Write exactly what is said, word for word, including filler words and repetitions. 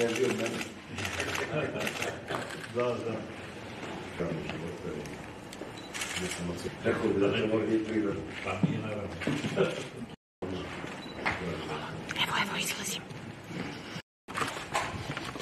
da je bio mene. Da, da. Kako života je. Rekao bi da će ovo biti prirodno. Pa nije naravno.